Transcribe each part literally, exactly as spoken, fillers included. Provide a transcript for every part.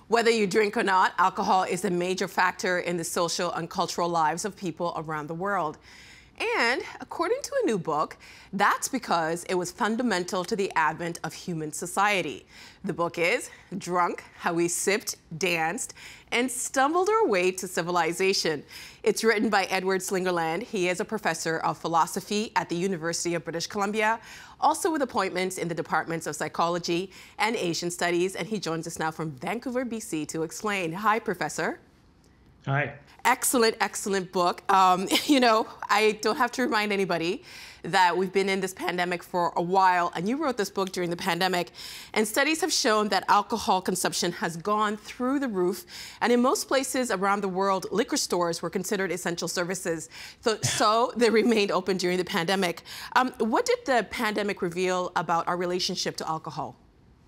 Whether you drink or not, alcohol is a major factor in the social and cultural lives of people around the world. And according to a new book, that's because it was fundamental to the advent of human society. The book is Drunk: How We Sipped, Danced, and Stumbled Our Way to Civilization. It's written by Edward Slingerland. He is a professor of philosophy at the University of British Columbia, also with appointments in the departments of psychology and Asian studies. And he joins us now from Vancouver, B C to explain. Hi, Professor. Hi. Excellent, excellent book. Um, you know, I don't have to remind anybody that we've been in this pandemic for a while, and you wrote this book during the pandemic, and studies have shown that alcohol consumption has gone through the roof, and in most places around the world, liquor stores were considered essential services, so, so they remained open during the pandemic. Um, what did the pandemic reveal about our relationship to alcohol?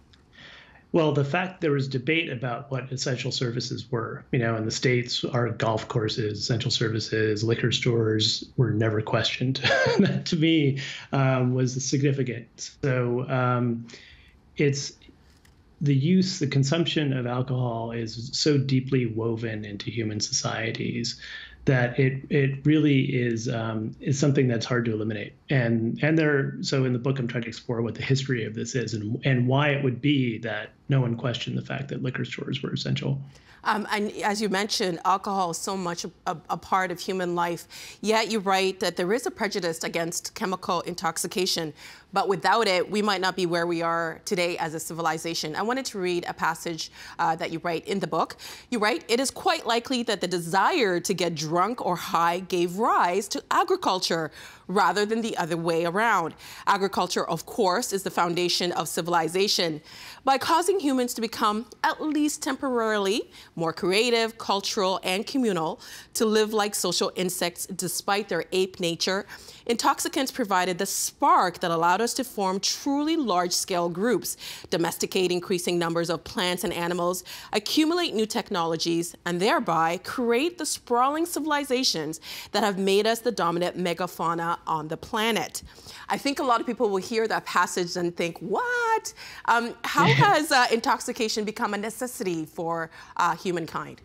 Well, the fact there was debate about what essential services were, you know, in the States, our golf courses, essential services, liquor stores were never questioned. That to me um, was significant. So um, it's the use, the consumption of alcohol is so deeply woven into human societies that it it really is um, is something that's hard to eliminate. And and there so in the book I'm trying to explore what the history of this is and and why it would be that no one questioned the fact that liquor stores were essential. Um, and as you mentioned, alcohol is so much a, a part of human life. Yet you write that there is a prejudice against chemical intoxication, but without it, we might not be where we are today as a civilization. I wanted to read a passage uh, that you write in the book. You write, "It is quite likely that the desire to get drunk or high gave rise to agriculture rather than the other way around. Agriculture, of course, is the foundation of civilization. By causing humans to become, at least temporarily, more creative, cultural, and communal, to live like social insects despite their ape nature, intoxicants provided the spark that allowed us to form truly large-scale groups, domesticate increasing numbers of plants and animals, accumulate new technologies, and thereby create the sprawling civilizations that have made us the dominant megafauna on the planet." I think a lot of people will hear that passage and think, what? Um, how has uh, intoxication become a necessity for uh, humankind?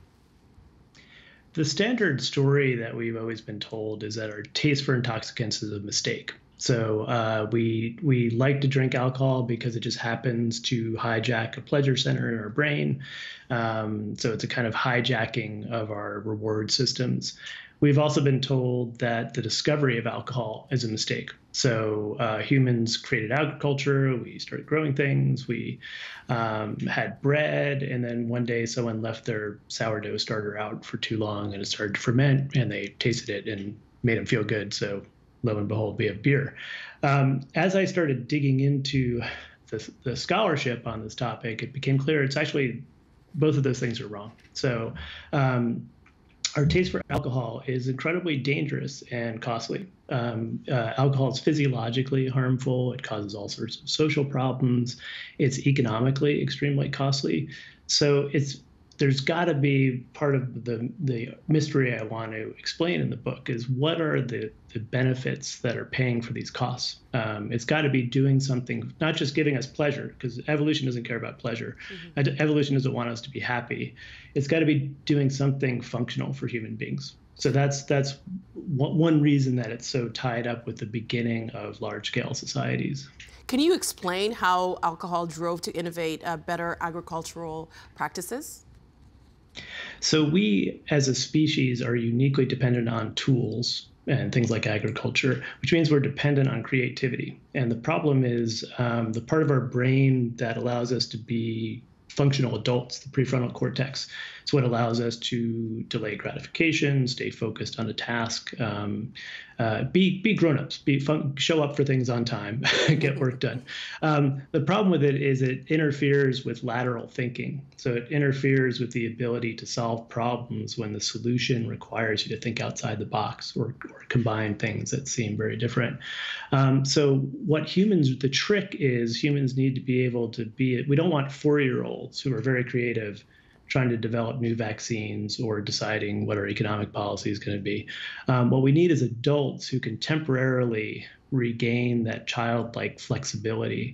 The standard story that we've always been told is that our taste for intoxicants is a mistake. So uh, we we like to drink alcohol because it just happens to hijack a pleasure center in our brain. Um, so it's a kind of hijacking of our reward systems. We've also been told that the discovery of alcohol is a mistake. So uh, humans created agriculture, we started growing things, we um, had bread, and then one day someone left their sourdough starter out for too long and it started to ferment, and they tasted it and made them feel good. So lo and behold, we have beer. Um, as I started digging into the, the scholarship on this topic, it became clear it's actually both of those things are wrong. So um, our taste for alcohol is incredibly dangerous and costly. Um, uh, alcohol is physiologically harmful. It causes all sorts of social problems. It's economically extremely costly. So it's there's got to be part of the the mystery I want to explain in the book is what are the, the benefits that are paying for these costs. Um, it's got to be doing something, not just giving us pleasure, because evolution doesn't care about pleasure. Mm-hmm. Evolution doesn't want us to be happy. It's got to be doing something functional for human beings. So that's that's one reason that it's so tied up with the beginning of large-scale societies. Can you explain how alcohol drove to innovate uh, better agricultural practices? So we, as a species, are uniquely dependent on tools and things like agriculture, which means we're dependent on creativity. And the problem is um, the part of our brain that allows us to be functional adults, the prefrontal cortex, is what allows us to delay gratification, stay focused on a task, um, uh, be be grown-ups, be fun, show up for things on time, get work done. Um, the problem with it is it interferes with lateral thinking. So it interferes with the ability to solve problems when the solution requires you to think outside the box or, or combine things that seem very different. Um, so what humans, the trick is humans need to be able to be, we don't want four-year-olds who are very creative trying to develop new vaccines or deciding what our economic policy is going to be. Um, what we need is adults who can temporarily regain that childlike flexibility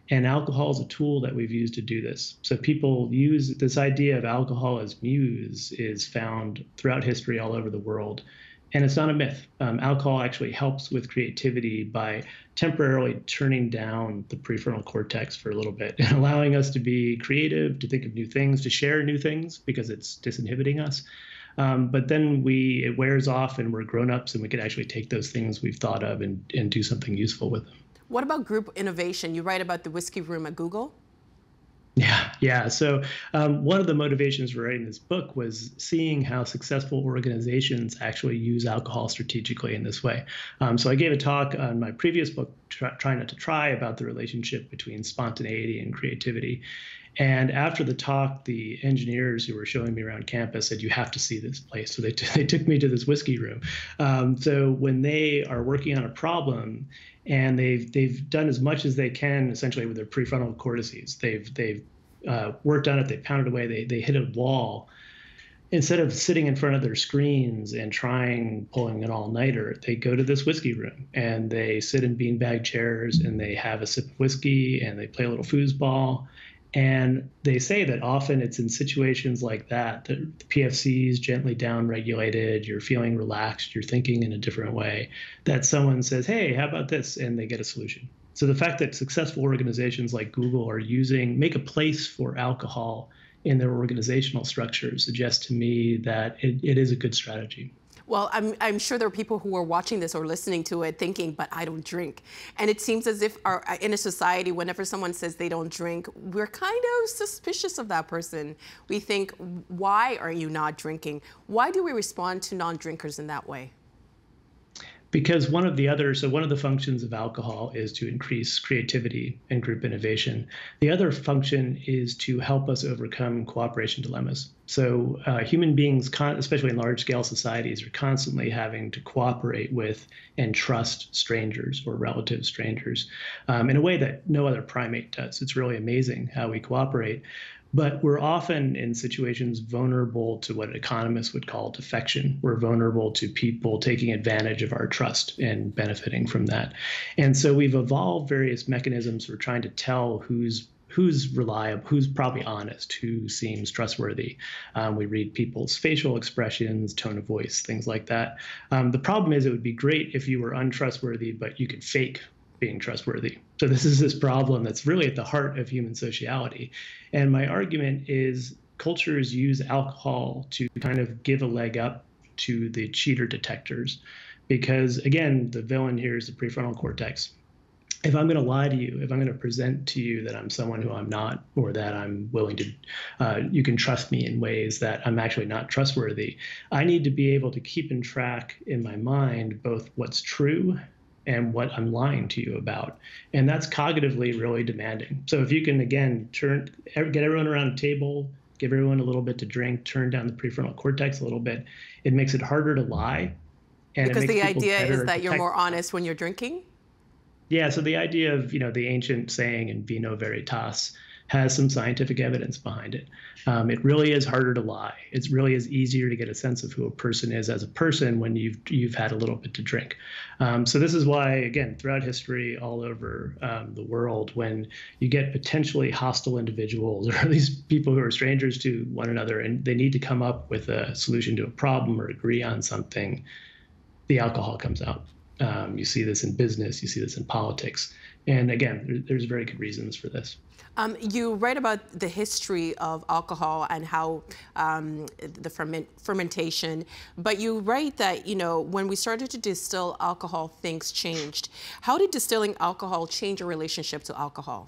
And alcohol is a tool that we've used to do this. So people use this idea of alcohol as muse is found throughout history all over the world. And it's not a myth. Um, alcohol actually helps with creativity by temporarily turning down the prefrontal cortex for a little bit and allowing us to be creative, to think of new things, to share new things because it's disinhibiting us. Um, but then we it wears off and we're grown-ups and we can actually take those things we've thought of and, and do something useful with them. What about group innovation? You write about the whiskey room at Google. Yeah, yeah. So um, one of the motivations for writing this book was seeing how successful organizations actually use alcohol strategically in this way. Um, so I gave a talk on my previous book, Try, Try Not to Try, about the relationship between spontaneity and creativity. And after the talk, the engineers who were showing me around campus said, you have to see this place. So they, t- they took me to this whiskey room. Um, so when they are working on a problem, and they've they've done as much as they can essentially with their prefrontal cortices. They've they've uh, worked on it. They pounded away. They they hit a wall. Instead of sitting in front of their screens and trying pulling an all-nighter, they go to this whiskey room and they sit in beanbag chairs and they have a sip of whiskey and they play a little foosball. And they say that often it's in situations like that, that the P F C is gently down-regulated, you're feeling relaxed, you're thinking in a different way, that someone says, hey, how about this? And they get a solution. So the fact that successful organizations like Google are using, make a place for alcohol in their organizational structure suggests to me that it, it is a good strategy. Well, I'm, I'm sure there are people who are watching this or listening to it thinking, but I don't drink. And it seems as if our, in a society, whenever someone says they don't drink, we're kind of suspicious of that person. We think, why are you not drinking? Why do we respond to non-drinkers in that way? Because one of the other, so one of the functions of alcohol is to increase creativity and group innovation. The other function is to help us overcome cooperation dilemmas. So uh, human beings, con- especially in large-scale societies, are constantly having to cooperate with and trust strangers or relative strangers um, in a way that no other primate does. It's really amazing how we cooperate. But we're often in situations vulnerable to what economists would call defection. We're vulnerable to people taking advantage of our trust and benefiting from that. And so we've evolved various mechanisms for trying to tell who's who's reliable, who's probably honest, who seems trustworthy. Um, we read people's facial expressions, tone of voice, things like that. Um, the problem is it would be great if you were untrustworthy, but you could fake being trustworthy. So this is this problem that's really at the heart of human sociality. And my argument is cultures use alcohol to kind of give a leg up to the cheater detectors. Because again, the villain here is the prefrontal cortex. If I'm going to lie to you, if I'm going to present to you that I'm someone who I'm not, or that I'm willing to, uh, you can trust me in ways that I'm actually not trustworthy, I need to be able to keep in track in my mind both what's true and what I'm lying to you about. And that's cognitively really demanding. So if you can, again, turn, get everyone around a table, give everyone a little bit to drink, turn down the prefrontal cortex a little bit, it makes it harder to lie. And because it makes the people idea is that detect- you're more honest when you're drinking? Yeah, so the idea of, you know, the ancient saying in vino veritas has some scientific evidence behind it. Um, it really is harder to lie. It really is easier to get a sense of who a person is as a person when you've you've had a little bit to drink. Um, so this is why, again, throughout history, all over um, the world, when you get potentially hostile individuals, or at least people who are strangers to one another, and they need to come up with a solution to a problem or agree on something, the alcohol comes out. Um, you see this in business, you see this in politics. And again, there, there's very good reasons for this. Um, you write about the history of alcohol and how um, the ferment, fermentation, but you write that, you know, when we started to distill alcohol, things changed. How did distilling alcohol change your relationship to alcohol?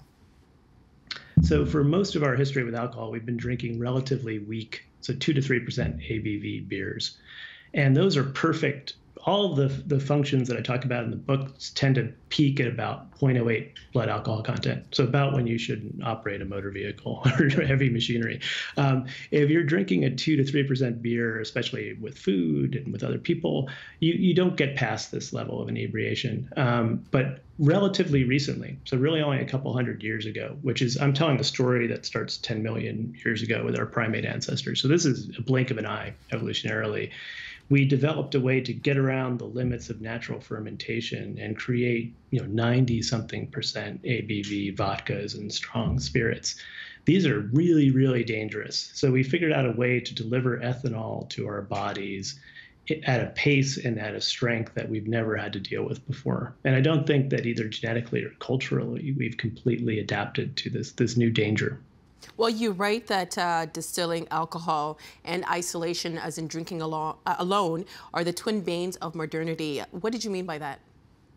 So for most of our history with alcohol, we've been drinking relatively weak, so two to three percent A B V beers. And those are perfect. All of the, the functions that I talk about in the book tend to peak at about zero point zero eight blood alcohol content. So about when you should operate a motor vehicle or heavy machinery. Um, if you're drinking a two to three percent beer, especially with food and with other people, you, you don't get past this level of inebriation. Um, but relatively recently, so really only a couple hundred years ago, which is, I'm telling the story that starts ten million years ago with our primate ancestors. So this is a blink of an eye evolutionarily. we developed a way to get around the limits of natural fermentation and create, you know, ninety something percent A B V vodkas and strong spirits. These are really, really dangerous. So we figured out a way to deliver ethanol to our bodies at a pace and at a strength that we've never had to deal with before. And I don't think that either genetically or culturally we've completely adapted to this, this new danger. Well, you write that uh, distilling alcohol and isolation, as in drinking alo uh, alone, are the twin banes of modernity. What did you mean by that?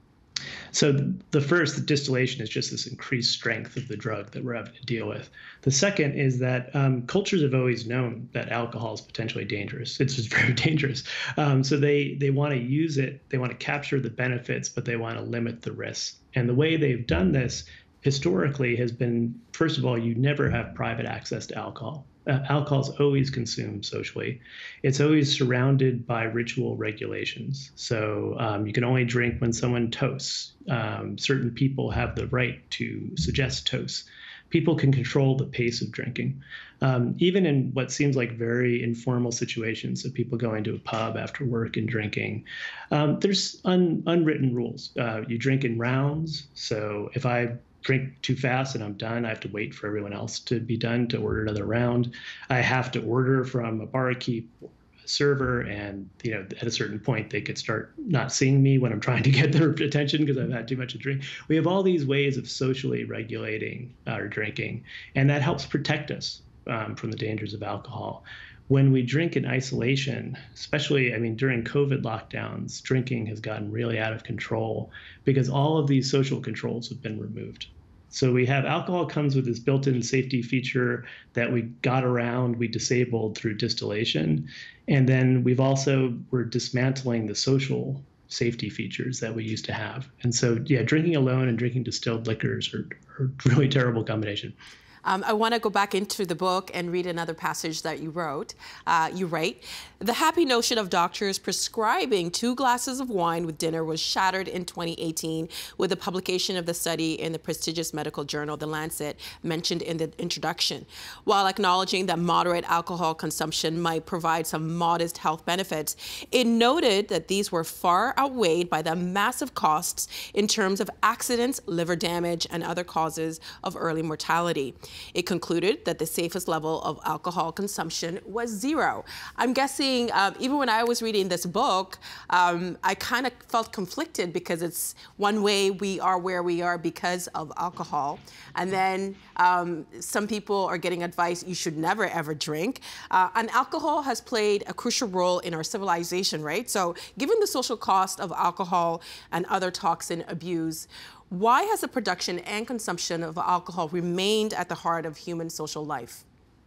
So the first, the distillation, is just this increased strength of the drug that we're having to deal with. The second is that um, cultures have always known that alcohol is potentially dangerous. It's just very dangerous. Um, so they, they want to use it, they want to capture the benefits, but they want to limit the risks. And the way they've done this historically has been, first of all, you never have private access to alcohol. Uh, alcohol is always consumed socially. It's always surrounded by ritual regulations. So um, you can only drink when someone toasts. Um, certain people have the right to suggest toasts. People can control the pace of drinking. Um, even in what seems like very informal situations, so people going to a pub after work and drinking, um, there's un, unwritten rules. Uh, you drink in rounds. So if I drink too fast and I'm done, I have to wait for everyone else to be done to order another round. I have to order from a barkeep, a server, and you know, at a certain point they could start not seeing me when I'm trying to get their attention because I've had too much to drink. We have all these ways of socially regulating our drinking, and that helps protect us um, from the dangers of alcohol. When we drink in isolation, especially, I mean, during COVID lockdowns, drinking has gotten really out of control because all of these social controls have been removed. So we have alcohol comes with this built-in safety feature that we got around, we disabled through distillation. And then we've also, we're dismantling the social safety features that we used to have. And so, yeah, drinking alone and drinking distilled liquors are, are a really terrible combination. Um, I want to go back into the book and read another passage that you wrote. Uh, you write, "The happy notion of doctors prescribing two glasses of wine with dinner was shattered in twenty eighteen with the publication of the study in the prestigious medical journal, The Lancet, mentioned in the introduction. While acknowledging that moderate alcohol consumption might provide some modest health benefits, it noted that these were far outweighed by the massive costs in terms of accidents, liver damage, and other causes of early mortality. It concluded that the safest level of alcohol consumption was zero." I'm guessing, uh, even when I was reading this book, um, I kind of felt conflicted because it's one way we are where we are because of alcohol. And then um, some people are getting advice you should never, ever drink. Uh, and alcohol has played a crucial role in our civilization, right? So given the social cost of alcohol and other toxin abuse, why has the production and consumption of alcohol remained at the heart of human social life?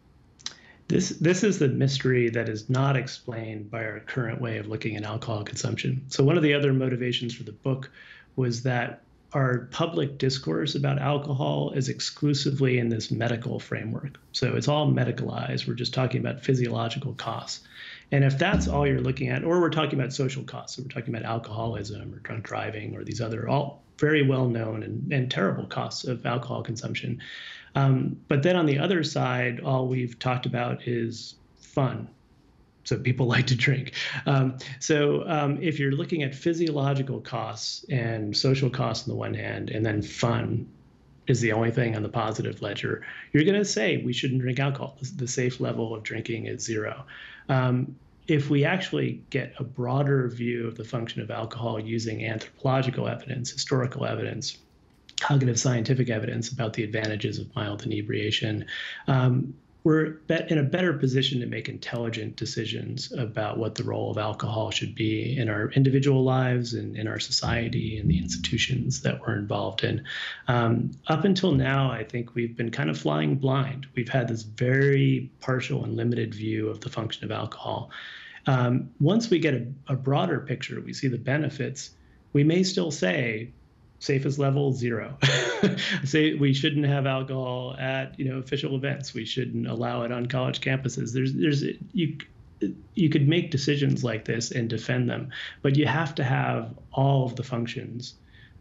This, this is the mystery that is not explained by our current way of looking at alcohol consumption. So one of the other motivations for the book was that our public discourse about alcohol is exclusively in this medical framework. So it's all medicalized. We're just talking about physiological costs. And if that's all you're looking at, or we're talking about social costs, so we're talking about alcoholism or drunk driving or these other all very well known and, and terrible costs of alcohol consumption. Um, but then on the other side, all we've talked about is fun. So people like to drink. Um, so um, if you're looking at physiological costs and social costs on the one hand, and then fun is the only thing on the positive ledger, you're going to say we shouldn't drink alcohol. The safe level of drinking is zero. Um, if we actually get a broader view of the function of alcohol using anthropological evidence, historical evidence, cognitive scientific evidence about the advantages of mild inebriation, um, we're in a better position to make intelligent decisions about what the role of alcohol should be in our individual lives and in our society and the institutions that we're involved in. Um, up until now, I think we've been kind of flying blind. We've had this very partial and limited view of the function of alcohol. Um, once we get a, a broader picture, we see the benefits, we may still say, safest level, zero. Say we shouldn't have alcohol at, you know, official events. We shouldn't allow it on college campuses. There's, there's, you, you could make decisions like this and defend them, but you have to have all of the functions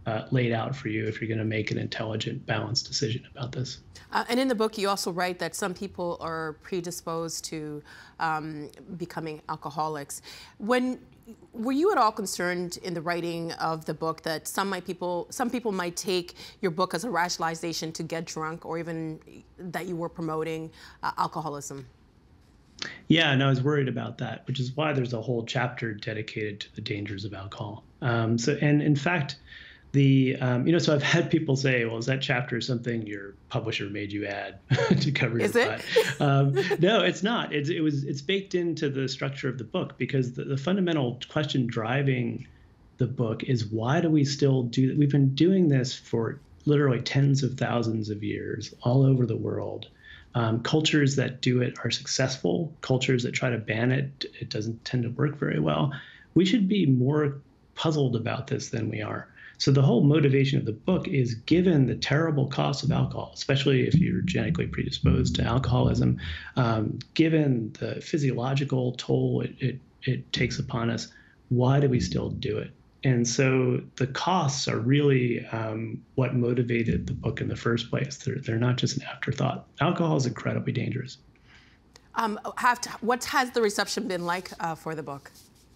uh, laid out for you if you're going to make an intelligent, balanced decision about this. Uh, and in the book, you also write that some people are predisposed to um, becoming alcoholics. When were you at all concerned in the writing of the book that some might people, some people might take your book as a rationalization to get drunk, or even that you were promoting uh, alcoholism? Yeah, and I was worried about that, which is why there's a whole chapter dedicated to the dangers of alcohol. Um, so, and in fact, the um, you know, so I've had people say, "Well, is that chapter something your publisher made you add to cover your is it? butt?" Um, no, it's not. It's it was it's baked into the structure of the book, because the, the fundamental question driving the book is, why do we still do that? We've been doing this for literally tens of thousands of years all over the world. Um, cultures that do it are successful. Cultures that try to ban it, it doesn't tend to work very well. We should be more puzzled about this than we are. So the whole motivation of the book is, given the terrible costs of alcohol, especially if you're genetically predisposed to alcoholism, um, given the physiological toll it, it, it takes upon us, why do we still do it? And so the costs are really um, what motivated the book in the first place. They're, they're not just an afterthought. Alcohol is incredibly dangerous. Um, have to, what has the reception been like uh, for the book?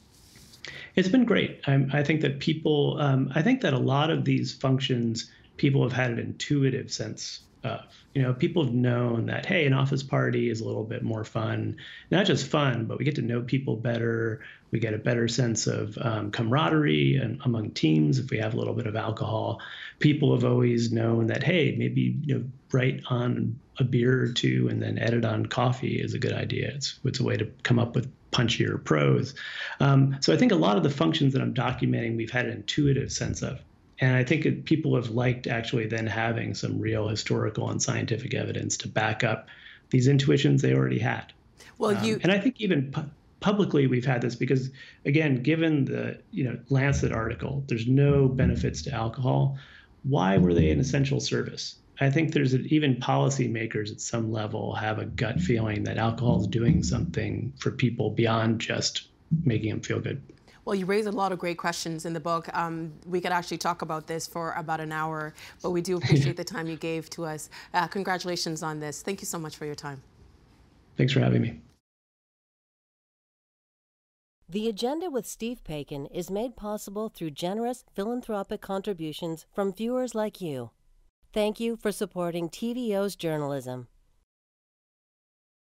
It's been great. I, I think that people, um, I think that a lot of these functions, people have had an intuitive sense of. You know, people have known that, hey, an office party is a little bit more fun. Not just fun, but we get to know people better. We get a better sense of um, camaraderie and among teams if we have a little bit of alcohol. People have always known that, hey, maybe, you know, write on a beer or two and then edit on coffee is a good idea. It's, it's a way to come up with punchier prose. Um, so I think a lot of the functions that I'm documenting, we've had an intuitive sense of. And I think it, people have liked actually then having some real historical and scientific evidence to back up these intuitions they already had. Well, you um, and I think even pu- publicly we've had this because, again, given the you know Lancet article, there's no benefits to alcohol. Why were they an essential service? I think there's an, even policymakers at some level have a gut feeling that alcohol is doing something for people beyond just making them feel good. Well, you raise a lot of great questions in the book. Um, we could actually talk about this for about an hour, but we do appreciate the time you gave to us. Uh, congratulations on this. Thank you so much for your time. Thanks for having me. The Agenda with Steve Paikin is made possible through generous philanthropic contributions from viewers like you. Thank you for supporting T V O's journalism.